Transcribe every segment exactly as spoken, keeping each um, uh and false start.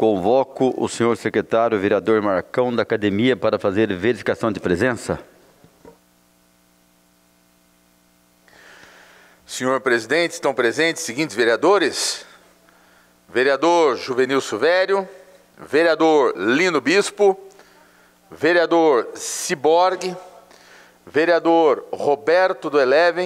Convoco o senhor secretário, vereador Marcão, da Academia, para fazer verificação de presença. Senhor presidente, estão presentes os seguintes vereadores: vereador Juvenil Silvério, vereador Lino Bispo, vereador Ciborgue, vereador Roberto do Eleven,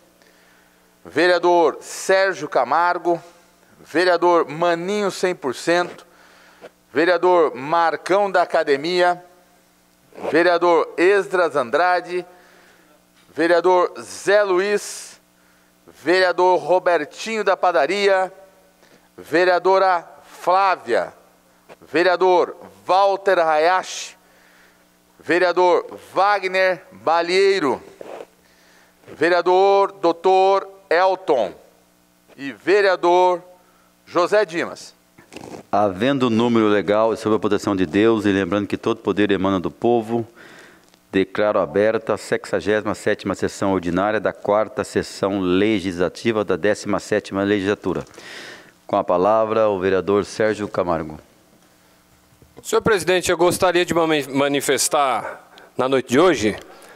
vereador Sérgio Camargo, vereador Maninho cem por cento, vereador Marcão da Academia, vereador Esdras Andrade, vereador Zé Luiz, vereador Robertinho da Padaria, vereadora Flávia, vereador Walter Hayashi, vereador Wagner Balieiro, vereador doutor Elton e vereador José Dimas. Havendo número legal e sob a proteção de Deus, e lembrando que todo poder emana do povo, declaro aberta a sexagésima sétima sessão ordinária da quarta sessão legislativa da décima sétima legislatura. Com a palavra, o vereador Sérgio Camargo. Senhor presidente, eu gostaria de manifestar na noite de hoje.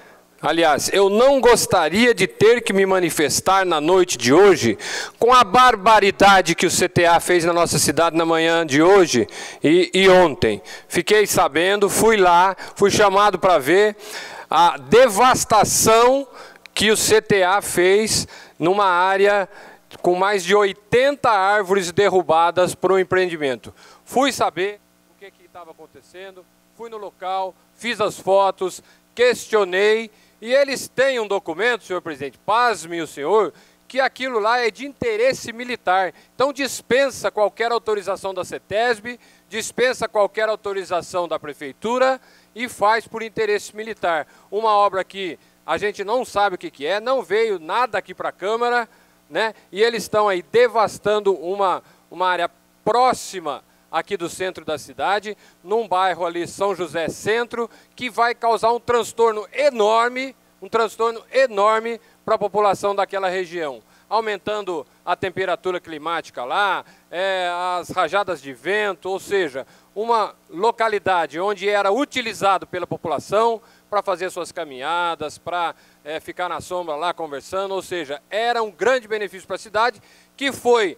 Aliás, eu não gostaria de ter que me manifestar na noite de hoje com a barbaridade que o C T A fez na nossa cidade na manhã de hoje e, e ontem. Fiquei sabendo, fui lá, fui chamado para ver a devastação que o C T A fez numa área com mais de oitenta árvores derrubadas por um empreendimento. Fui saber o que que estava acontecendo, fui no local, fiz as fotos, questionei. E eles têm um documento, senhor presidente, pasme o senhor, que aquilo lá é de interesse militar. Então dispensa qualquer autorização da CETESB, dispensa qualquer autorização da prefeitura e faz por interesse militar. Uma obra que a gente não sabe o que que é, não veio nada aqui para a Câmara, né? E eles estão aí devastando uma, uma área próxima aqui do centro da cidade, num bairro ali, São José Centro, que vai causar um transtorno enorme, um transtorno enorme para a população daquela região, aumentando a temperatura climática lá, é, as rajadas de vento, ou seja, uma localidade onde era utilizado pela população para fazer suas caminhadas, para é, ficar na sombra lá conversando, ou seja, era um grande benefício para a cidade, que foi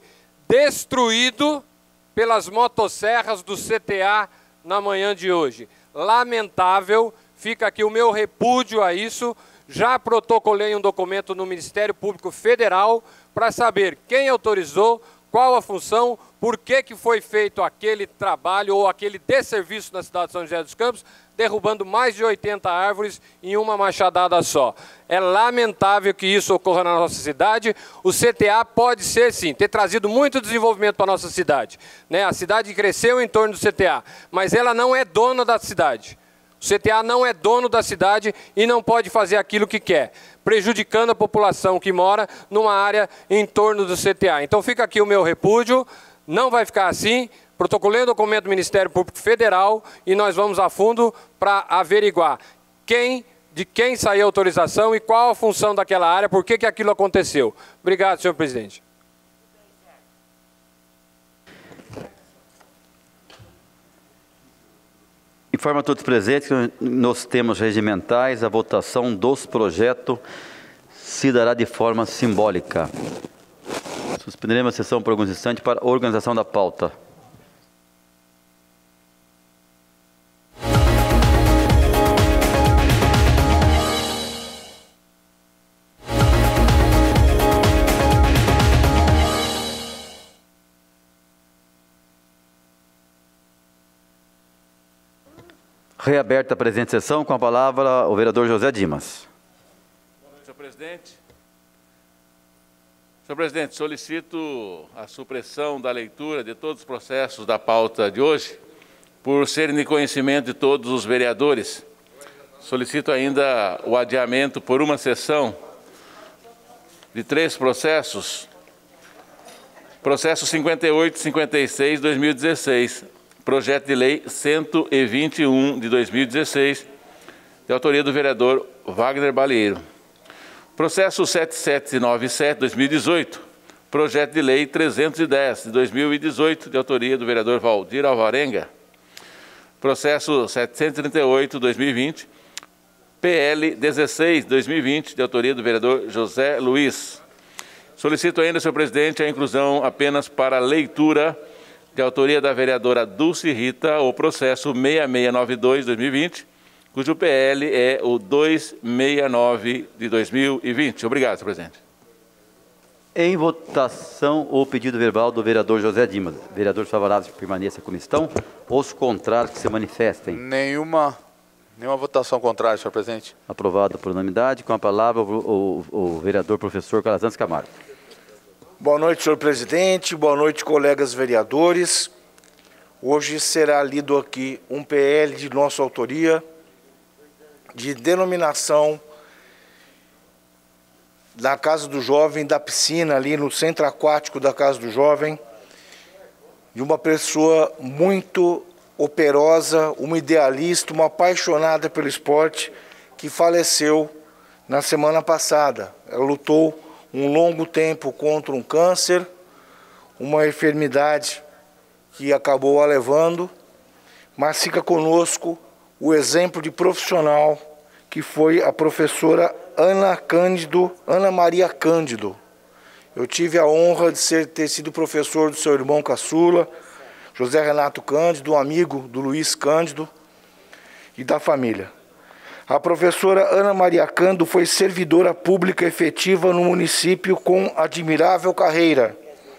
destruído pelas motosserras do C T A na manhã de hoje. Lamentável, fica aqui o meu repúdio a isso. Já protocolei um documento no Ministério Público Federal para saber quem autorizou, qual a função, por que que foi feito aquele trabalho ou aquele desserviço na cidade de São José dos Campos, derrubando mais de oitenta árvores em uma machadada só. É lamentável que isso ocorra na nossa cidade. O C T A pode ser, sim, ter trazido muito desenvolvimento para a nossa cidade, né? A cidade cresceu em torno do C T A, mas ela não é dona da cidade. O C T A não é dono da cidade e não pode fazer aquilo que quer, prejudicando a população que mora numa área em torno do C T A. Então fica aqui o meu repúdio, não vai ficar assim. Protocolei o documento do Ministério Público Federal e nós vamos a fundo para averiguar quem, de quem saiu a autorização e qual a função daquela área, por que que aquilo aconteceu. Obrigado, senhor presidente. Informa a todos os presentes que nos termos regimentais a votação dos projetos se dará de forma simbólica. Suspenderemos a sessão por alguns instantes para a organização da pauta. Reaberta a presente sessão, com a palavra o vereador José Dimas. Boa noite, senhor presidente. Senhor presidente, solicito a supressão da leitura de todos os processos da pauta de hoje, por serem de conhecimento de todos os vereadores. Solicito ainda o adiamento por uma sessão de três processos. Processo cinquenta e oito, cinquenta e seis, dois mil e dezesseis. Projeto de Lei cento e vinte e um de dois mil e dezesseis, de autoria do vereador Wagner Balieiro. Processo sete sete nove sete de dois mil e dezoito, Projeto de Lei trezentos e dez, de dois mil e dezoito, de autoria do vereador Valdir Alvarenga. Processo setecentos e trinta e oito, dois mil e vinte, P L dezesseis, dois mil e vinte, de autoria do vereador José Luiz. Solicito ainda, senhor presidente, a inclusão apenas para leitura, de autoria da vereadora Dulce Rita, o processo seis seis nove dois, dois mil e vinte, cujo P L é o duzentos e sessenta e nove de dois mil e vinte. Obrigado, senhor presidente. Em votação, o pedido verbal do vereador José Dimas. Vereadores favoráveis que permaneçam como estão, os contrários que se manifestem. Nenhuma, nenhuma votação contrária, senhor presidente. Aprovado por unanimidade. Com a palavra, o, o, o vereador professor Calazans Camargo. Boa noite, senhor presidente. Boa noite, colegas vereadores. Hoje será lido aqui um P L de nossa autoria, de denominação da Casa do Jovem, da piscina ali no centro aquático da Casa do Jovem, de uma pessoa muito operosa, uma idealista, uma apaixonada pelo esporte, que faleceu na semana passada. Ela lutou um longo tempo contra um câncer, uma enfermidade que acabou a levando, mas fica conosco o exemplo de profissional que foi a professora Ana Cândido, Ana Maria Cândido. Eu tive a honra de ser, ter sido professor do seu irmão caçula, José Renato Cândido, um amigo do Luiz Cândido e da família. A professora Ana Maria Cândido foi servidora pública efetiva no município com admirável carreira,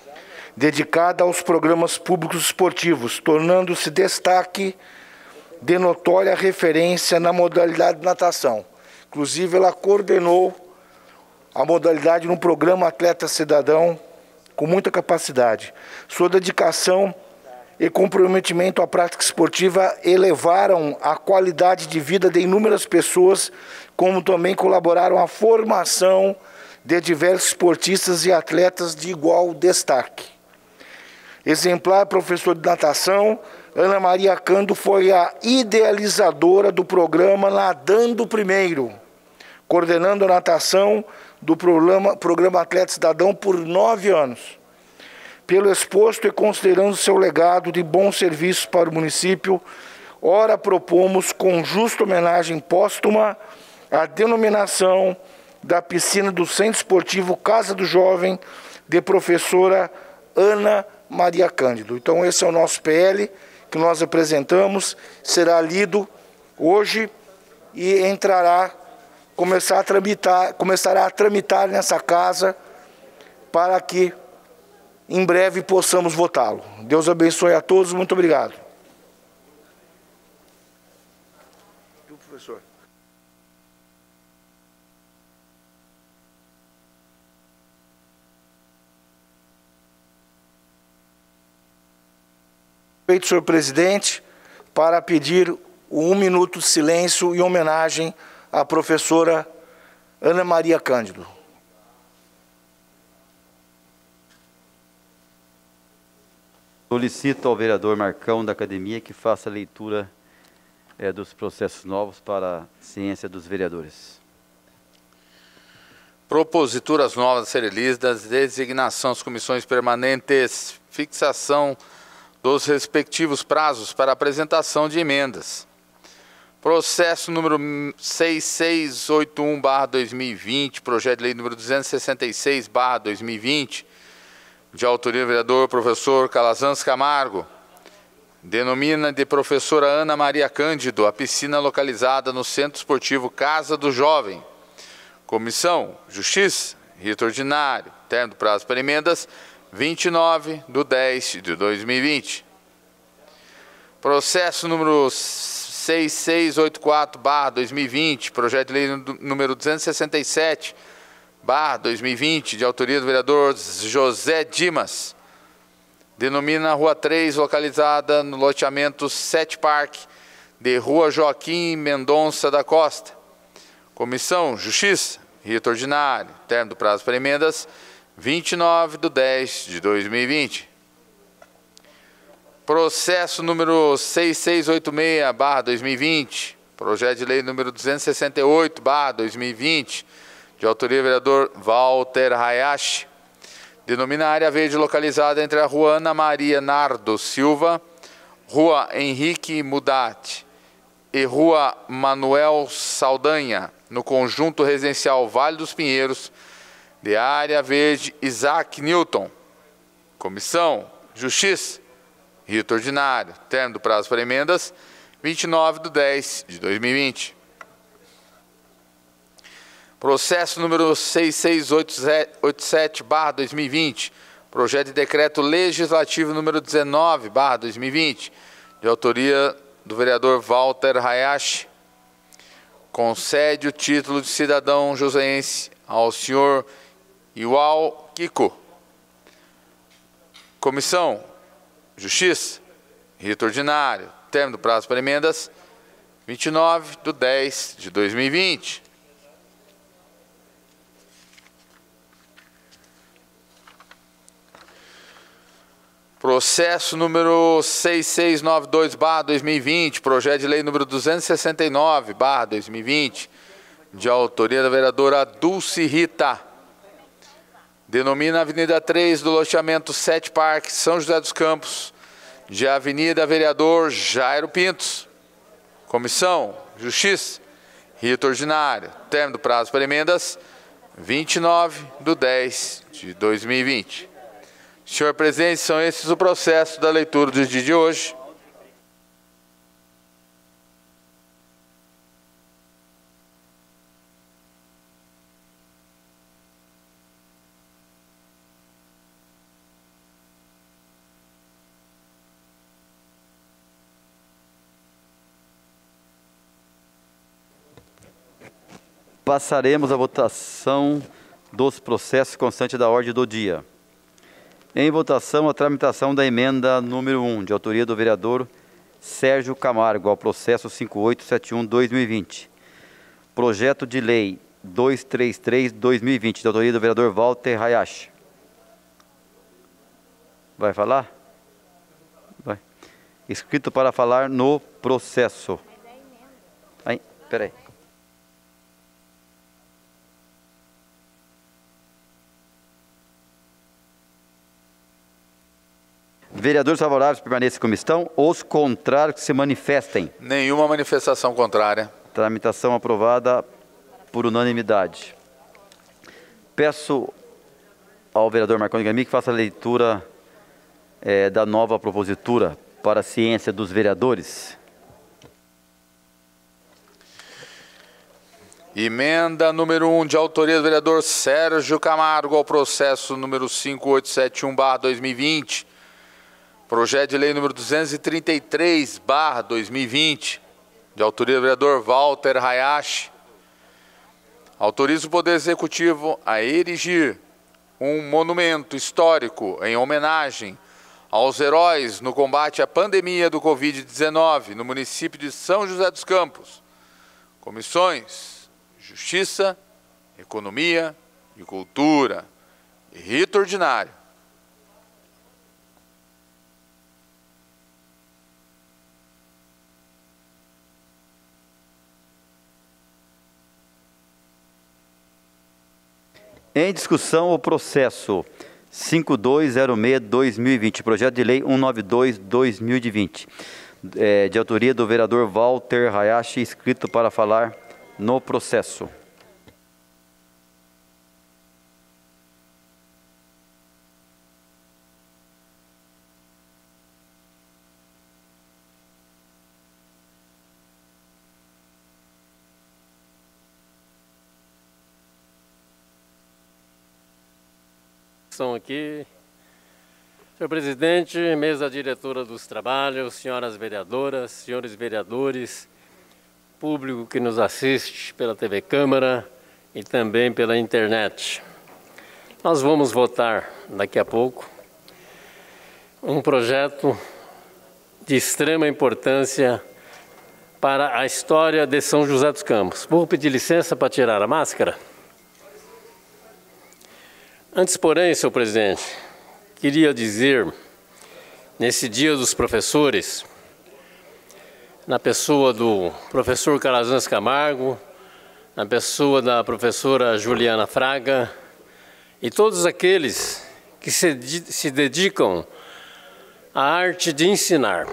dedicada aos programas públicos esportivos, tornando-se destaque de notória referência na modalidade de natação. Inclusive, ela coordenou a modalidade no programa Atleta Cidadão com muita capacidade. Sua dedicação e comprometimento à prática esportiva elevaram a qualidade de vida de inúmeras pessoas, como também colaboraram à formação de diversos esportistas e atletas de igual destaque. Exemplar professor de natação, Ana Maria Cândido foi a idealizadora do programa Nadando Primeiro, coordenando a natação do programa, programa Atleta Cidadão por nove anos. Pelo exposto e considerando seu legado de bons serviços para o município, ora propomos com justa homenagem póstuma a denominação da piscina do Centro Esportivo Casa do Jovem de professora Ana Maria Cândido. Então esse é o nosso P L que nós apresentamos, será lido hoje e entrará, começar a tramitar, começará a tramitar nessa casa para que em breve possamos votá-lo. Deus abençoe a todos, muito obrigado. E o professor? Feito, senhor presidente, para pedir um minuto de silêncio em homenagem à professora Ana Maria Cândido. Solicito ao vereador Marcão da Academia que faça a leitura é, dos processos novos para a ciência dos vereadores. Proposituras novas a serem lidas, designação das comissões permanentes, fixação dos respectivos prazos para apresentação de emendas. Processo número seis seis oito um barra dois mil e vinte, projeto de lei número duzentos e sessenta e seis barra dois mil e vinte, de autoria do vereador professor Calazans Camargo, denomina de professora Ana Maria Cândido a piscina localizada no Centro Esportivo Casa do Jovem. Comissão Justiça, rito ordinário, termo do prazo para emendas, vinte e nove de dez de dois mil e vinte. Processo número seis seis oito quatro barra dois mil e vinte, projeto de lei número duzentos e sessenta e sete barra dois mil e vinte, de autoria do vereador José Dimas, denomina a Rua três, localizada no loteamento Sete Parque, de Rua Joaquim Mendonça da Costa. Comissão Justiça, rito ordinário, termo do prazo para emendas, vinte e nove de dez de dois mil e vinte. Processo número seis seis oito seis barra dois mil e vinte, projeto de lei número duzentos e sessenta e oito barra dois mil e vinte, de autoria do vereador Walter Hayashi, denomina a área verde localizada entre a Rua Ana Maria Nardo Silva, Rua Henrique Mudat e Rua Manuel Saldanha, no conjunto residencial Vale dos Pinheiros, de área verde Isaac Newton. Comissão Justiça, rito ordinário, termo do prazo para emendas, vinte e nove de dez de dois mil e vinte. Processo número seis seis oito sete barra dois mil e vinte, projeto de decreto legislativo número dezenove barra dois mil e vinte, de autoria do vereador Walter Hayashi, concede o título de cidadão joseense ao senhor Iwao Kiko. Comissão Justiça, rito ordinário, termo do prazo para emendas, vinte e nove de dez de dois mil e vinte. Processo número seis seis nove dois barra dois mil e vinte, projeto de lei número duzentos e sessenta e nove barra dois mil e vinte, de autoria da vereadora Dulce Rita. Denomina a Avenida três do loteamento Sete Parque, São José dos Campos, de Avenida Vereador Jairo Pintos. Comissão Justiça, rito ordinário, termo do prazo para emendas, vinte e nove de dez de dois mil e vinte. Senhor presidente, são esses o processo da leitura do dia de hoje. Passaremos à votação dos processos constantes da ordem do dia. Em votação, a tramitação da emenda número um, de autoria do vereador Sérgio Camargo, ao processo cinco oito sete um barra dois mil e vinte. Projeto de lei duzentos e trinta e três barra dois mil e vinte, de autoria do vereador Walter Hayashi. Vai falar? Vai. Escrito para falar no processo. Aí, peraí. Vereadores favoráveis permaneçam como estão, os contrários que se manifestem. Nenhuma manifestação contrária. Tramitação aprovada por unanimidade. Peço ao vereador Marconi Gami que faça a leitura é, da nova propositura para a ciência dos vereadores. Emenda número um, de autoria do vereador Sérgio Camargo, ao processo número cinco oito sete um barra dois mil e vinte. Projeto de lei número duzentos e trinta e três barra dois mil e vinte, de autoria do vereador Walter Hayashi. Autoriza o Poder Executivo a erigir um monumento histórico em homenagem aos heróis no combate à pandemia do Covid dezenove no município de São José dos Campos. Comissões Justiça, Economia e Cultura e rito ordinário. Em discussão, o processo cinco dois zero seis barra dois mil e vinte, projeto de lei cento e noventa e dois barra dois mil e vinte, é, de autoria do vereador Walter Hayashi, escrito para falar no processo. Estão aqui, senhor presidente, mesa diretora dos trabalhos, senhoras vereadoras, senhores vereadores, público que nos assiste pela T V Câmara e também pela internet. Nós vamos votar daqui a pouco um projeto de extrema importância para a história de São José dos Campos. Vou pedir licença para tirar a máscara. Antes, porém, senhor presidente, queria dizer, nesse dia dos professores, na pessoa do professor Calazans Camargo, na pessoa da professora Juliana Fraga, e todos aqueles que se, se dedicam à arte de ensinar.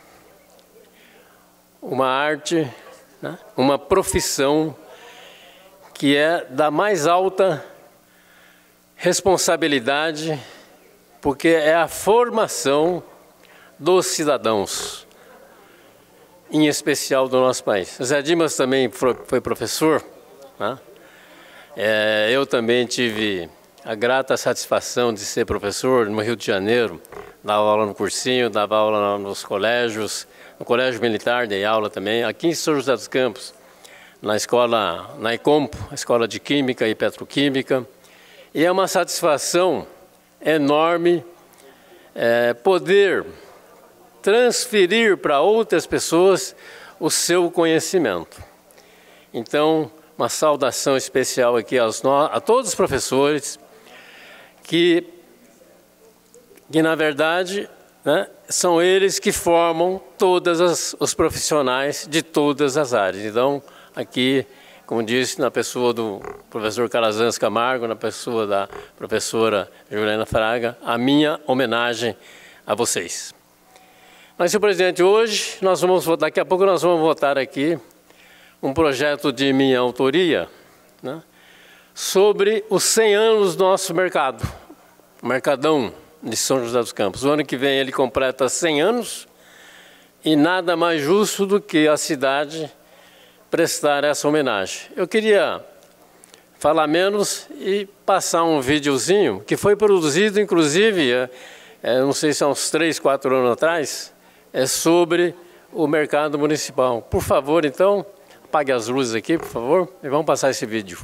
Uma arte, né? Uma profissão que é da mais alta responsabilidade, porque é a formação dos cidadãos, em especial do nosso país. Zé Dimas também foi professor, né? É, eu também tive a grata satisfação de ser professor no Rio de Janeiro, dava aula no cursinho, dava aula nos colégios, no Colégio Militar dei aula também, aqui em São José dos Campos, na escola, na Ecompo, a Escola de Química e Petroquímica, e é uma satisfação enorme é, poder transferir para outras pessoas o seu conhecimento. Então, uma saudação especial aqui aos, a todos os professores que, que na verdade, né, são eles que formam todos os profissionais de todas as áreas. Então, aqui, como disse, na pessoa do professor Calazans Camargo, na pessoa da professora Juliana Fraga, a minha homenagem a vocês. Mas, senhor presidente, hoje, nós vamos votar, daqui a pouco nós vamos votar aqui um projeto de minha autoria, né, sobre os cem anos do nosso mercado, o Mercadão de São José dos Campos. O ano que vem ele completa cem anos e nada mais justo do que a cidade prestar essa homenagem. Eu queria falar menos e passar um videozinho que foi produzido, inclusive, é, é, não sei se há uns três, quatro anos atrás, é sobre o mercado municipal. Por favor, então, apague as luzes aqui, por favor, e vamos passar esse vídeo.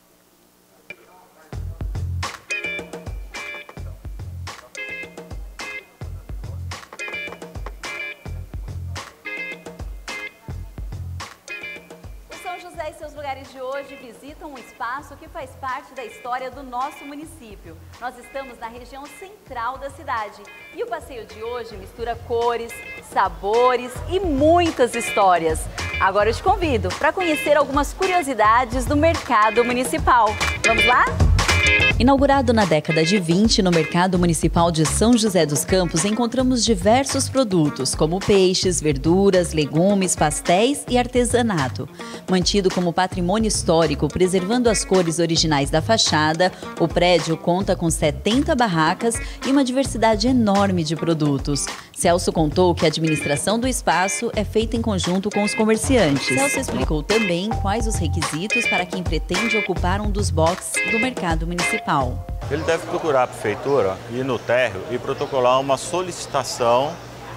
José e seus lugares de hoje visitam um espaço que faz parte da história do nosso município. Nós estamos na região central da cidade e o passeio de hoje mistura cores, sabores e muitas histórias. Agora eu te convido para conhecer algumas curiosidades do mercado municipal. Vamos lá? Inaugurado na década de vinte no Mercado Municipal de São José dos Campos, encontramos diversos produtos, como peixes, verduras, legumes, pastéis e artesanato. Mantido como patrimônio histórico, preservando as cores originais da fachada, o prédio conta com setenta barracas e uma diversidade enorme de produtos. Celso contou que a administração do espaço é feita em conjunto com os comerciantes. Celso explicou também quais os requisitos para quem pretende ocupar um dos boxes do Mercado Municipal. Ele deve procurar a prefeitura, ir no térreo e protocolar uma solicitação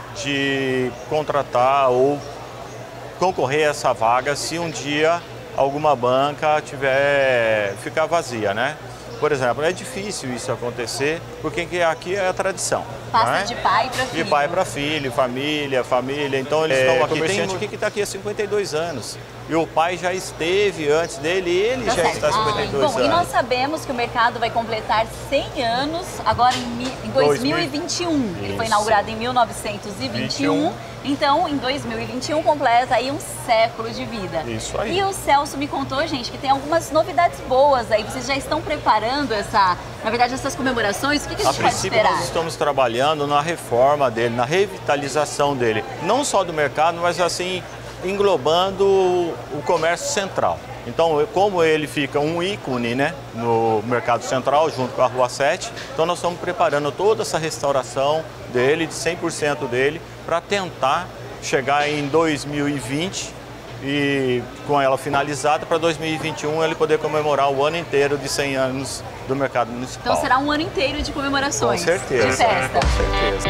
de contratar ou concorrer a essa vaga se um dia alguma banca tiver ficar vazia, né? Por exemplo, é difícil isso acontecer, porque aqui é a tradição. Passa, né? de pai para filho. De pai para filho, família, família. Então eles é, estão aqui. Comerciante aqui que está aqui há cinquenta e dois anos. E o pai já esteve antes dele e ele tá já certo. está há cinquenta e dois ah, bom, anos. E nós sabemos que o mercado vai completar cem anos agora em, em dois mil e vinte e um. Isso. Ele foi inaugurado em mil novecentos e vinte e um. Então, em dois mil e vinte e um, completa aí um século de vida. Isso aí. E o Celso me contou, gente, que tem algumas novidades boas aí. Vocês já estão preparando essa, na verdade, essas comemorações? O que, que a gente pode esperar? A princípio, nós estamos trabalhando na reforma dele, na revitalização dele. Não só do mercado, mas assim, englobando o comércio central. Então, como ele fica um ícone, né, no Mercado Central, junto com a Rua sete, então nós estamos preparando toda essa restauração dele, de cem por cento dele, para tentar chegar em dois mil e vinte e com ela finalizada, para dois mil e vinte e um ele poder comemorar o ano inteiro de cem anos do Mercado Municipal. Então será um ano inteiro de comemorações. Com certeza. De festa. Com certeza.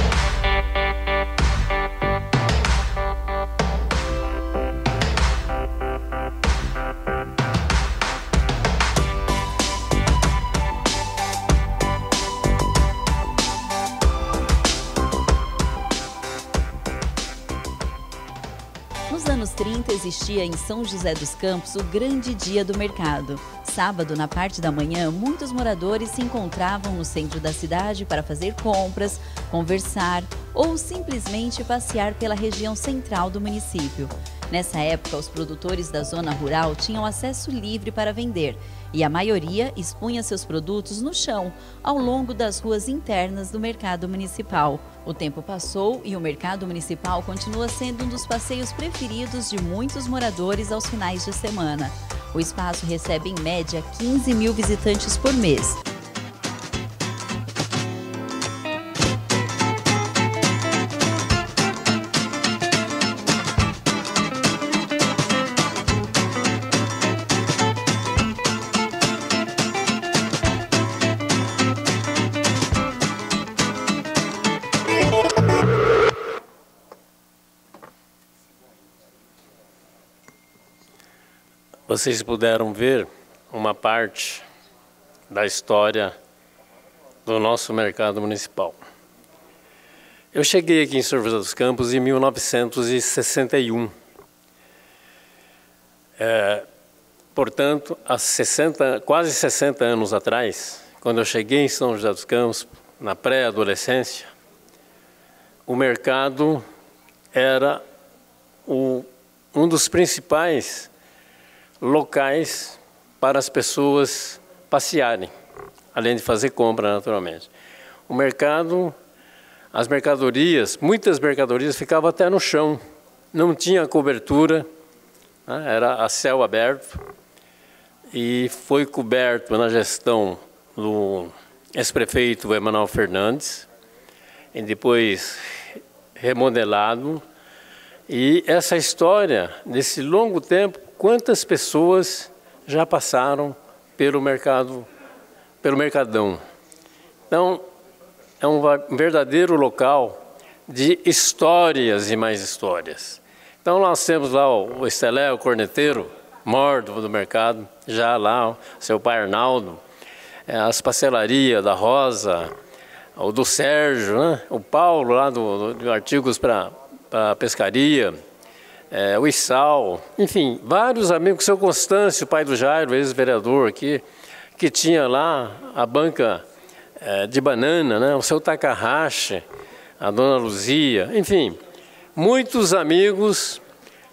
Nos anos trinta, existia em São José dos Campos o grande dia do mercado. Sábado, na parte da manhã, muitos moradores se encontravam no centro da cidade para fazer compras, conversar, ou simplesmente passear pela região central do município. Nessa época, os produtores da zona rural tinham acesso livre para vender e a maioria expunha seus produtos no chão, ao longo das ruas internas do mercado municipal. O tempo passou e o mercado municipal continua sendo um dos passeios preferidos de muitos moradores aos finais de semana. O espaço recebe em média quinze mil visitantes por mês. Vocês puderam ver uma parte da história do nosso mercado municipal. Eu cheguei aqui em São José dos Campos em mil novecentos e sessenta e um. É, portanto, há sessenta, quase sessenta anos atrás, quando eu cheguei em São José dos Campos, na pré-adolescência, o mercado era o, um dos principais locais para as pessoas passearem, além de fazer compra, naturalmente. O mercado, as mercadorias, muitas mercadorias ficavam até no chão, não tinha cobertura, né? Era a céu aberto, e foi coberto na gestão do ex-prefeito Emanuel Fernandes, e depois remodelado. E essa história, desse longo tempo, quantas pessoas já passaram pelo mercado, pelo Mercadão. Então, é um verdadeiro local de histórias e mais histórias. Então, nós temos lá o Estelé, o corneteiro, morto do mercado, já lá, o seu pai Arnaldo, as pastelarias da Rosa, o do Sérgio, né? O Paulo, lá do, do Artigos para Pescaria, É, o Issal, enfim, vários amigos, o seu Constâncio, pai do Jairo, ex-vereador aqui, que tinha lá a banca é, de banana, né? O seu Takahashi, a dona Luzia, enfim, muitos amigos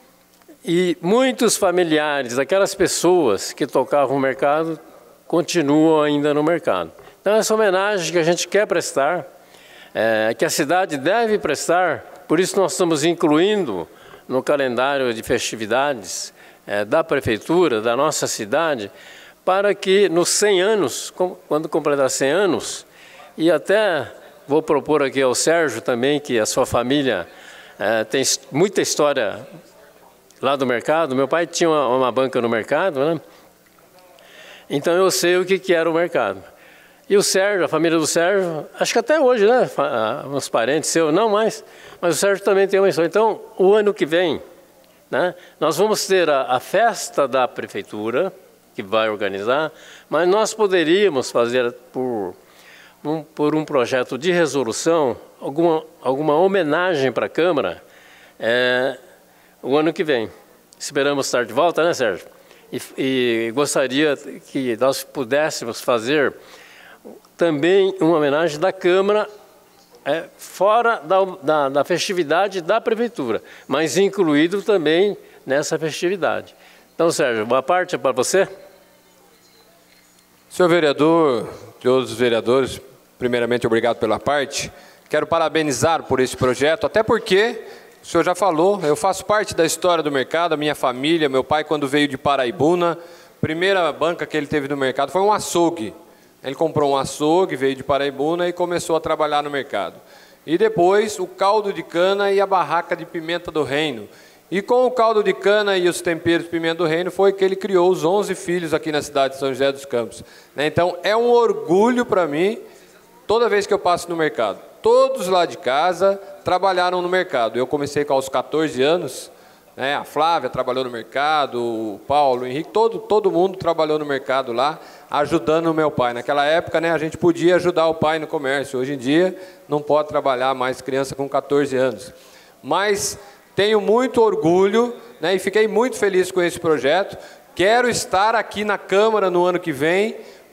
e muitos familiares daquelas pessoas que tocavam o mercado continuam ainda no mercado. Então, essa homenagem que a gente quer prestar, é, que a cidade deve prestar, por isso nós estamos incluindo no calendário de festividades é, da prefeitura, da nossa cidade, para que nos cem anos, quando completar cem anos, e até vou propor aqui ao Sérgio também, que a sua família é, tem muita história lá do mercado. Meu pai tinha uma, uma banca no mercado, né? Então eu sei o que, que era o mercado. E o Sérgio, a família do Sérgio, acho que até hoje, né? Uns parentes seus, não mais, mas o Sérgio também tem uma história. Então, o ano que vem, né, nós vamos ter a, a festa da prefeitura, que vai organizar, mas nós poderíamos fazer, por um, por um projeto de resolução, alguma, alguma homenagem para a Câmara é, o ano que vem. Esperamos estar de volta, né, Sérgio? E, e gostaria que nós pudéssemos fazer também uma homenagem da Câmara, é, fora da, da, da festividade da Prefeitura, mas incluído também nessa festividade. Então, Sérgio, boa parte para você. Senhor vereador, todos os vereadores, primeiramente, obrigado pela parte. Quero parabenizar por esse projeto, até porque, o senhor já falou, eu faço parte da história do mercado, a minha família, meu pai, quando veio de Paraibuna, a primeira banca que ele teve no mercado foi um açougue. Ele comprou um açougue, veio de Paraibuna e começou a trabalhar no mercado. E depois o caldo de cana e a barraca de pimenta do reino. E com o caldo de cana e os temperos de pimenta do reino foi que ele criou os onze filhos aqui na cidade de São José dos Campos. Então é um orgulho para mim, toda vez que eu passo no mercado. Todos lá de casa trabalharam no mercado. Eu comecei com aos quatorze anos, né? A Flávia trabalhou no mercado, o Paulo, o Henrique, todo, todo mundo trabalhou no mercado lá, ajudando o meu pai. Naquela época, né, a gente podia ajudar o pai no comércio. Hoje em dia, não pode trabalhar mais criança com quatorze anos. Mas tenho muito orgulho, né, e fiquei muito feliz com esse projeto. Quero estar aqui na Câmara no ano que vem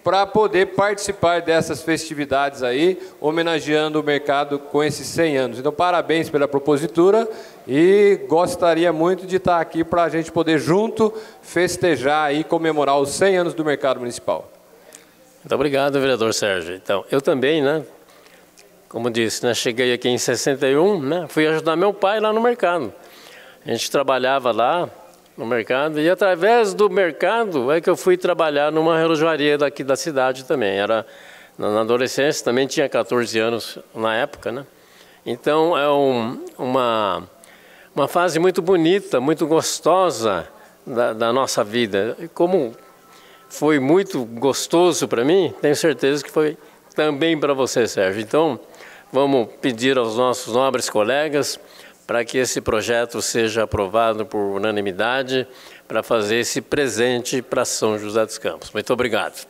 para poder participar dessas festividades aí, homenageando o mercado com esses cem anos. Então, parabéns pela propositura e gostaria muito de estar aqui para a gente poder junto festejar e comemorar os cem anos do mercado municipal. Muito obrigado, vereador Sérgio. Então, eu também, né, como disse, né, cheguei aqui em sessenta e um, né, fui ajudar meu pai lá no mercado. A gente trabalhava lá no mercado, e através do mercado é que eu fui trabalhar numa relojoaria daqui da cidade também. Era na adolescência, também tinha quatorze anos na época, né? Então é um, uma, uma fase muito bonita, muito gostosa da, da nossa vida. E como foi muito gostoso para mim, tenho certeza que foi também para você, Sérgio. Então vamos pedir aos nossos nobres colegas para que esse projeto seja aprovado por unanimidade, para fazer esse presente para São José dos Campos. Muito obrigado.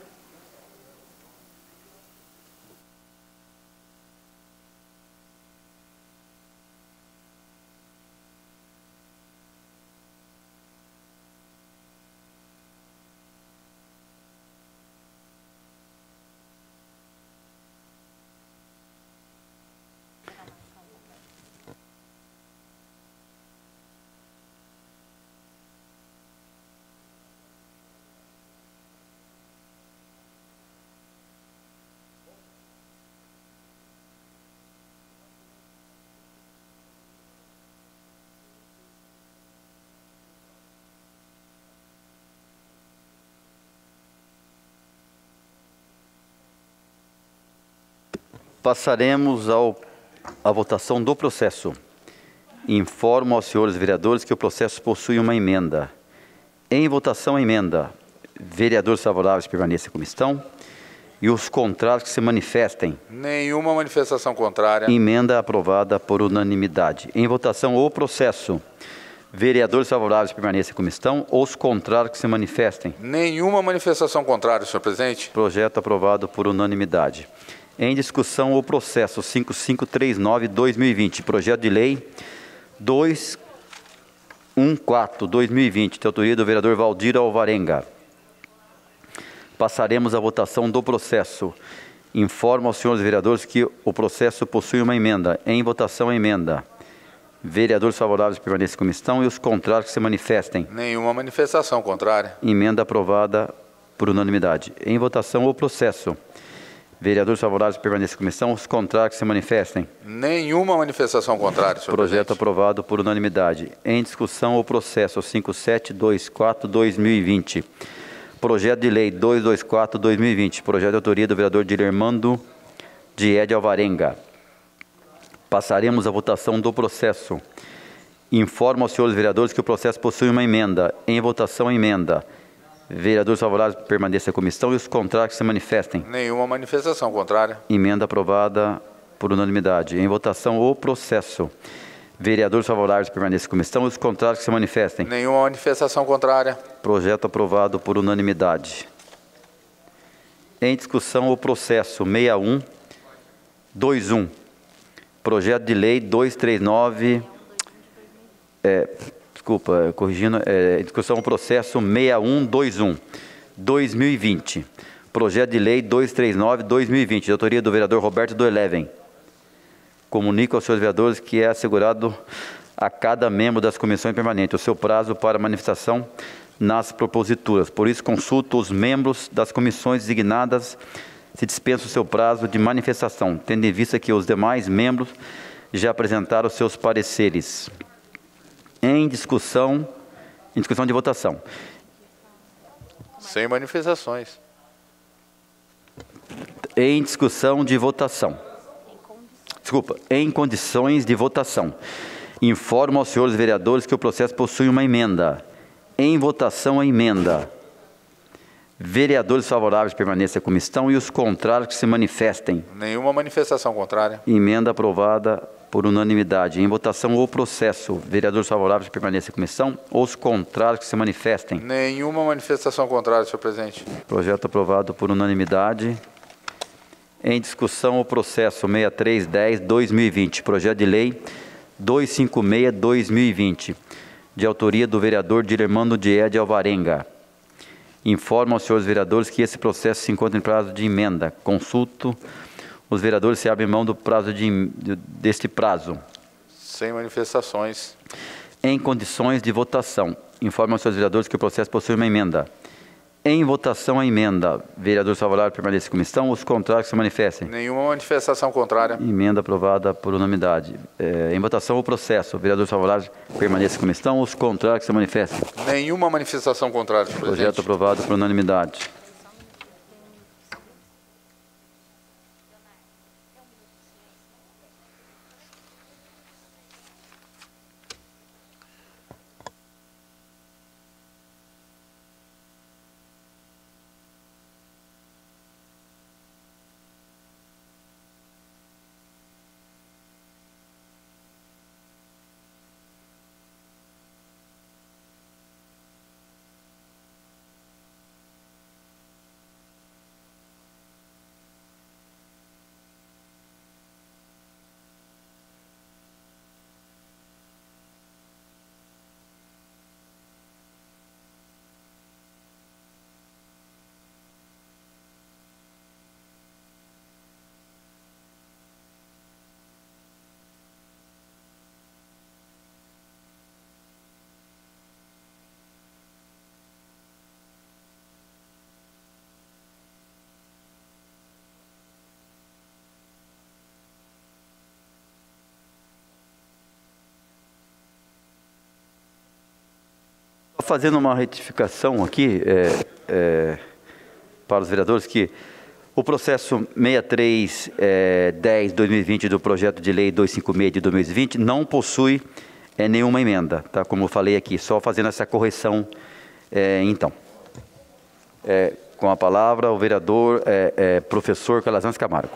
Passaremos ao, à votação do processo. Informo aos senhores vereadores que o processo possui uma emenda. Em votação, a emenda. Vereadores favoráveis permaneçam como estão. E os contrários que se manifestem. Nenhuma manifestação contrária. Emenda aprovada por unanimidade. Em votação, o processo. Vereadores favoráveis permaneçam como estão. Os contrários que se manifestem. Nenhuma manifestação contrária, senhor presidente. Projeto aprovado por unanimidade. Em discussão, o processo cinco cinco três nove barra dois mil e vinte, projeto de lei dois um quatro barra dois mil e vinte, de autoria do vereador Valdir Alvarenga. Passaremos à votação do processo. Informo aos senhores vereadores que o processo possui uma emenda. Em votação, a emenda. Vereadores favoráveis permaneçam como estão e os contrários que se manifestem. Nenhuma manifestação contrária. Emenda aprovada por unanimidade. Em votação, o processo. Vereadores favoráveis permaneçam como estão, os contrários que se manifestem. Nenhuma manifestação contrária, senhor Projeto presidente. aprovado por unanimidade. Em discussão, o processo cinco sete dois quatro barra dois mil e vinte. Projeto de lei duzentos e vinte e quatro barra dois mil e vinte. Projeto de autoria do vereador Dilermando Diede Alvarenga. Passaremos à votação do processo. Informo aos senhores vereadores que o processo possui uma emenda. Em votação, a emenda. Vereadores favoráveis permaneçam como estão e os contrários que se manifestem. Nenhuma manifestação contrária. Emenda aprovada por unanimidade. Em votação, o processo. Vereadores favoráveis permaneçam como estão e os contrários que se manifestem. Nenhuma manifestação contrária. Projeto aprovado por unanimidade. Em discussão, o processo seis um dois um. Projeto de lei duzentos e trinta e nove... É, desculpa, corrigindo, é, discussão do processo seis um dois um, dois mil e vinte. Projeto de lei duzentos e trinta e nove, dois mil e vinte, de autoria do vereador Roberto do Eleven. Comunico aos senhores vereadores que é assegurado a cada membro das comissões permanentes o seu prazo para manifestação nas proposituras. Por isso, consulto os membros das comissões designadas se dispensa o seu prazo de manifestação, tendo em vista que os demais membros já apresentaram seus pareceres. Em discussão, em discussão de votação. Sem manifestações. Em discussão de votação. Desculpa, em condições de votação. Informo aos senhores vereadores que o processo possui uma emenda. Em votação, a emenda. Vereadores favoráveis permaneçam como estão e os contrários que se manifestem. Nenhuma manifestação contrária. Emenda aprovada por unanimidade. Em votação, o processo. Vereadores favoráveis permaneçam como estão ou os contrários que se manifestem. Nenhuma manifestação contrária, senhor presidente. Projeto aprovado por unanimidade. Em discussão, o processo seis três um zero barra dois mil e vinte. Projeto de lei duzentos e cinquenta e seis barra dois mil e vinte. De autoria do vereador Dilermando Diede Alvarenga. Informo aos senhores vereadores que esse processo se encontra em prazo de emenda. Consulto os vereadores se abrem mão do prazo de, deste prazo. Sem manifestações. Em condições de votação. Informo aos senhores vereadores que o processo possui uma emenda. Em votação a emenda. Vereadores favoráveis permanecem como estão. Os contrários se manifestem. Nenhuma manifestação contrária. Emenda aprovada por unanimidade. É, em votação o processo. Vereadores favoráveis permanecem como estão. Os contrários se manifestem. Nenhuma manifestação contrária, senhor presidente. Projeto aprovado por unanimidade. Fazendo uma retificação aqui é, é, para os vereadores, que o processo sessenta e três, dez, dois mil e vinte do projeto de lei duzentos e cinquenta e seis de dois mil e vinte não possui é, nenhuma emenda, tá? Como eu falei aqui, só fazendo essa correção é, então. É, com a palavra o vereador é, é, professor Calazans Camargo.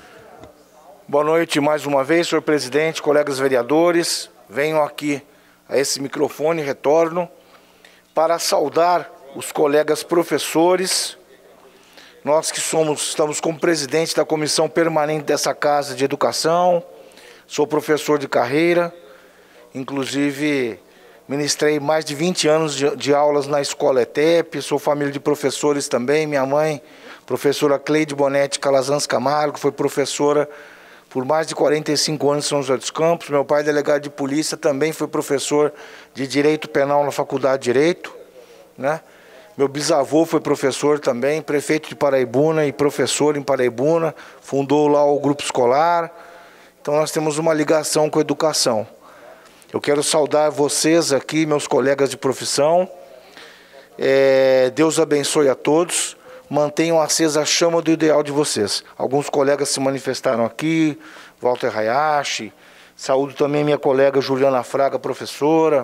Boa noite mais uma vez, senhor presidente, colegas vereadores. Venho aqui a esse microfone, retorno, para saudar os colegas professores, nós que somos, estamos como presidente da comissão permanente dessa Casa de Educação, sou professor de carreira, inclusive ministrei mais de vinte anos de, de aulas na escola E T E P, sou família de professores também, minha mãe, professora Cleide Bonetti Calazans Camargo, foi professora por mais de quarenta e cinco anos em São José dos Campos. Meu pai, delegado de polícia, também foi professor de Direito Penal na Faculdade de Direito, né? Meu bisavô foi professor também, prefeito de Paraibuna e professor em Paraibuna, fundou lá o grupo escolar. Então nós temos uma ligação com a educação. Eu quero saudar vocês aqui, meus colegas de profissão. É, Deus abençoe a todos. Mantenham acesa a chama do ideal de vocês. Alguns colegas se manifestaram aqui, Walter Hayashi, saúdo também minha colega Juliana Fraga, professora.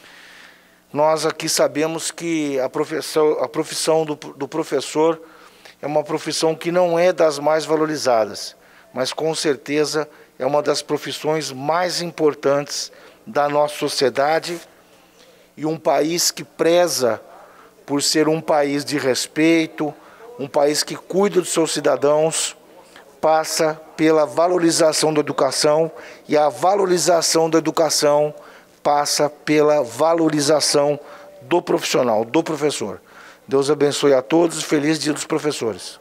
Nós aqui sabemos que a profissão, a profissão do, do professor é uma profissão que não é das mais valorizadas, mas com certeza é uma das profissões mais importantes da nossa sociedade, e um país que preza por ser um país de respeito, um país que cuida dos seus cidadãos, passa pela valorização da educação, e a valorização da educação passa pela valorização do profissional, do professor. Deus abençoe a todos e feliz Dia dos Professores.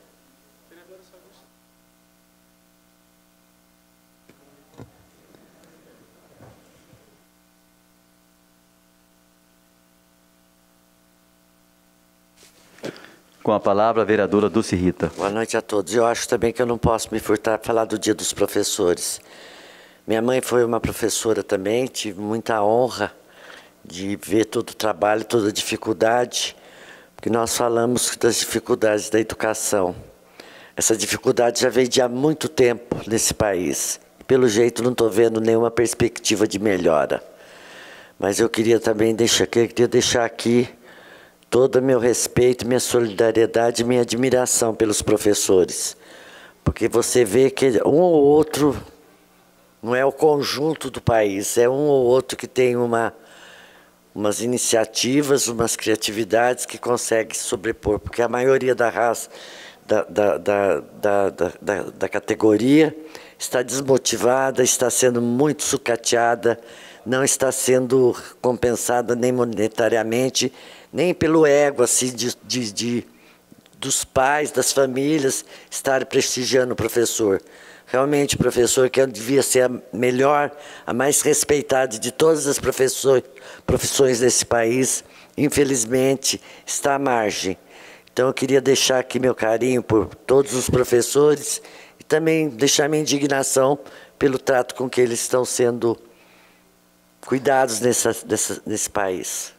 Com a palavra, a vereadora Dulce Rita. Boa noite a todos. Eu acho também que eu não posso me furtar para falar do Dia dos Professores. Minha mãe foi uma professora também, tive muita honra de ver todo o trabalho, toda a dificuldade, porque nós falamos das dificuldades da educação. Essa dificuldade já veio de há muito tempo nesse país. Pelo jeito, não estou vendo nenhuma perspectiva de melhora. Mas eu queria também deixar, queria deixar aqui todo o meu respeito, minha solidariedade e minha admiração pelos professores. Porque você vê que um ou outro, não é o conjunto do país, é um ou outro que tem uma, umas iniciativas, umas criatividades que consegue sobrepor. Porque a maioria da raça, da, da, da, da, da, da, da categoria, está desmotivada, está sendo muito sucateada, não está sendo compensada nem monetariamente, nem pelo ego assim, de, de, de, dos pais, das famílias, estarem prestigiando o professor. Realmente, o professor, que devia ser a melhor, a mais respeitada de todas as profissões, profissões desse país, infelizmente, está à margem. Então, eu queria deixar aqui meu carinho por todos os professores e também deixar minha indignação pelo trato com que eles estão sendo cuidados nessa, nessa, nesse país.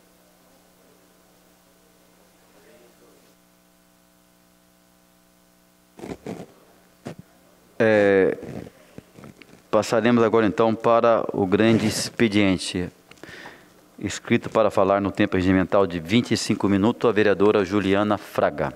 É, passaremos agora então para o grande expediente. Escrito para falar no tempo regimental de vinte e cinco minutos, a vereadora Juliana Fraga.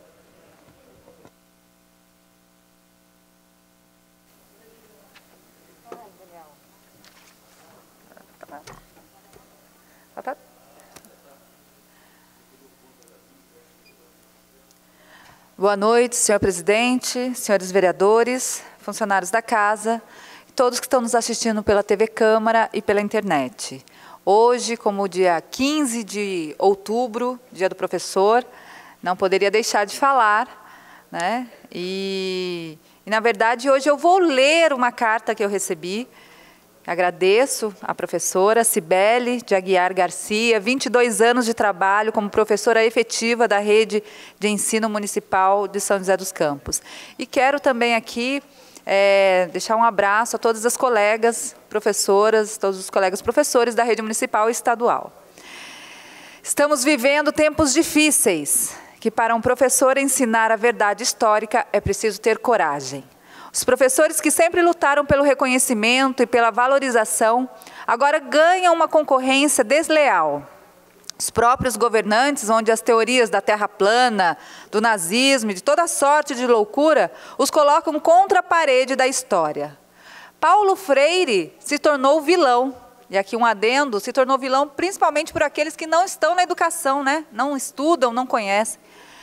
Boa noite, senhor presidente, senhores vereadores, funcionários da casa, todos que estão nos assistindo pela T V Câmara e pela internet. Hoje, como dia quinze de outubro, dia do professor, não poderia deixar de falar, né? E, e, na verdade, hoje eu vou ler uma carta que eu recebi. Agradeço à professora Cibele de Aguiar Garcia, vinte e dois anos de trabalho como professora efetiva da Rede de Ensino Municipal de São José dos Campos. E quero também aqui é, deixar um abraço a todas as colegas professoras, todos os colegas professores da Rede Municipal e Estadual. Estamos vivendo tempos difíceis, que para um professor ensinar a verdade histórica é preciso ter coragem. Os professores que sempre lutaram pelo reconhecimento e pela valorização, agora ganham uma concorrência desleal. Os próprios governantes, onde as teorias da terra plana, do nazismo e de toda sorte de loucura, os colocam contra a parede da história. Paulo Freire se tornou vilão, e aqui um adendo, se tornou vilão principalmente por aqueles que não estão na educação, né? Não estudam, não conhecem.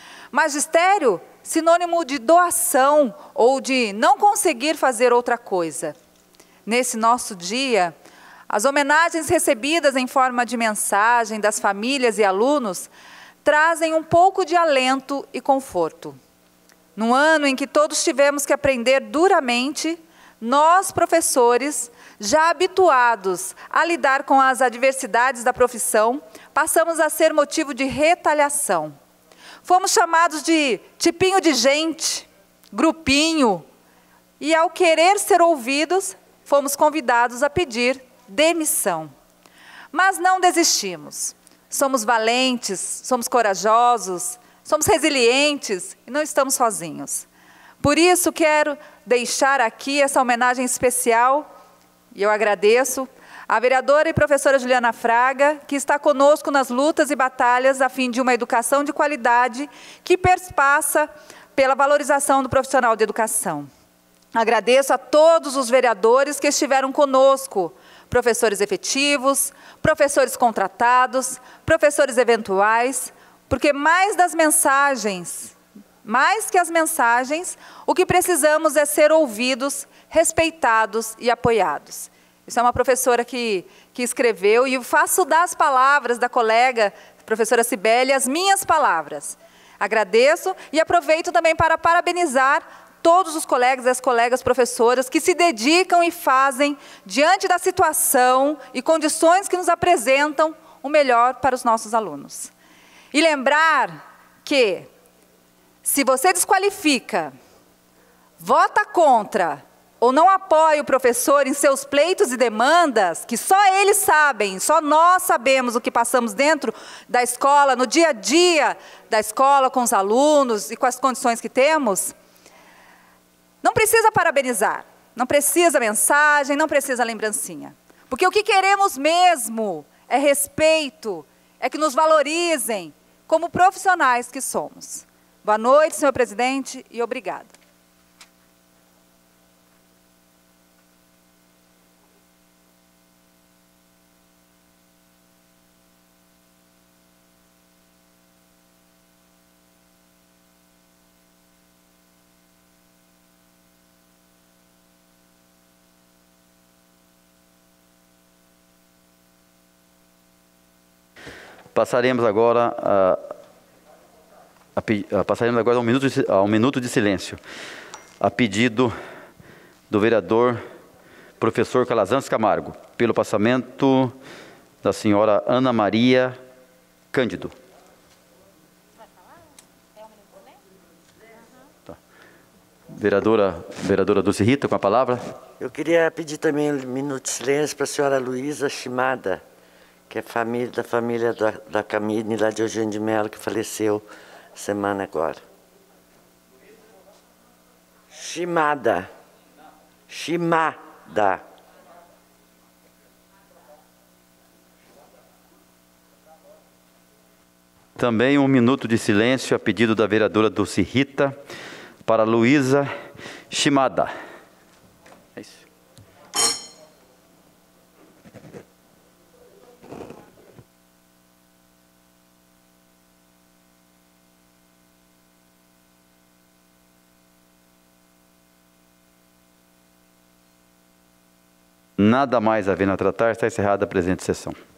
Magistério, sinônimo de doação ou de não conseguir fazer outra coisa. Nesse nosso dia, as homenagens recebidas em forma de mensagem das famílias e alunos trazem um pouco de alento e conforto. Num ano em que todos tivemos que aprender duramente, nós, professores, já habituados a lidar com as adversidades da profissão, passamos a ser motivo de retaliação. Fomos chamados de tipinho de gente, grupinho, e ao querer ser ouvidos, fomos convidados a pedir demissão. Mas não desistimos. Somos valentes, somos corajosos, somos resilientes e não estamos sozinhos. Por isso quero deixar aqui essa homenagem especial, e eu agradeço, a vereadora e professora Juliana Fraga, que está conosco nas lutas e batalhas a fim de uma educação de qualidade que perpassa pela valorização do profissional de educação. Agradeço a todos os vereadores que estiveram conosco, professores efetivos, professores contratados, professores eventuais, porque mais das mensagens, mais que as mensagens, o que precisamos é ser ouvidos, respeitados e apoiados. Isso é uma professora que, que escreveu, e eu faço das palavras da colega, professora Cibele, as minhas palavras. Agradeço e aproveito também para parabenizar todos os colegas e as colegas professoras que se dedicam e fazem, diante da situação e condições que nos apresentam, o melhor para os nossos alunos. E lembrar que, se você desqualifica, vota contra, ou não apoia o professor em seus pleitos e demandas, que só eles sabem, só nós sabemos o que passamos dentro da escola, no dia a dia da escola, com os alunos e com as condições que temos, não precisa parabenizar, não precisa mensagem, não precisa lembrancinha. Porque o que queremos mesmo é respeito, é que nos valorizem como profissionais que somos. Boa noite, senhor presidente, e obrigado. Passaremos agora a, a, a passaremos agora a um minuto de, a um minuto de silêncio, a pedido do vereador professor Calazans Camargo, pelo passamento da senhora Ana Maria Cândido. Tá. Vereadora, vereadora Dulce Rita, com a palavra. Eu queria pedir também um minuto de silêncio para a senhora Luísa Shimada, que é família, da família da, da Camille, lá de Eugênio de Mello, que faleceu semana agora. Shimada. Shimada. Também um minuto de silêncio a pedido da vereadora Dulce Rita para Luísa Shimada. É isso. Nada mais havendo a tratar, está encerrada a presente sessão.